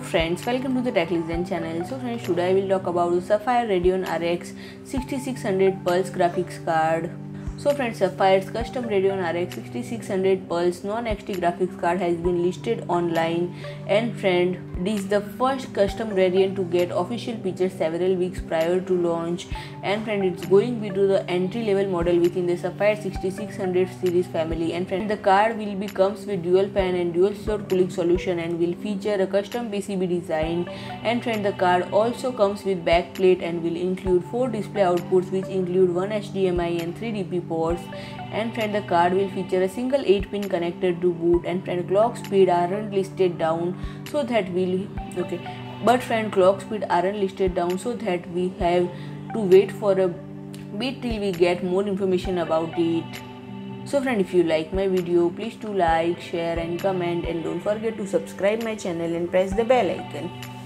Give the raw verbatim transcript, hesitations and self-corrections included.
friends, welcome to the Tech Legend channel. So friends, today I will talk about the Sapphire Radeon R X sixty-six hundred Pulse graphics card. So friends, Sapphire's custom Radeon R X sixty-six hundred Pulse non-X T graphics card has been listed online, and friend, this is the first custom variant to get official features several weeks prior to launch. And friend, it's going to be to the entry-level model within the Sapphire sixty-six hundred series family. And friend, the card will be comes with dual fan and dual slot cooling solution and will feature a custom P C B design. And friend, the card also comes with back plate and will include four display outputs, which include one H D M I and three D P ports. And friend, the card will feature a single eight pin connector to boot. And friend, clock speed aren't listed down, so that we'll okay but friend, clock speed aren't listed down so that we have to wait for a bit till we get more information about it. So friend, if you like my video, please do like, share and comment, and don't forget to subscribe my channel and press the bell icon.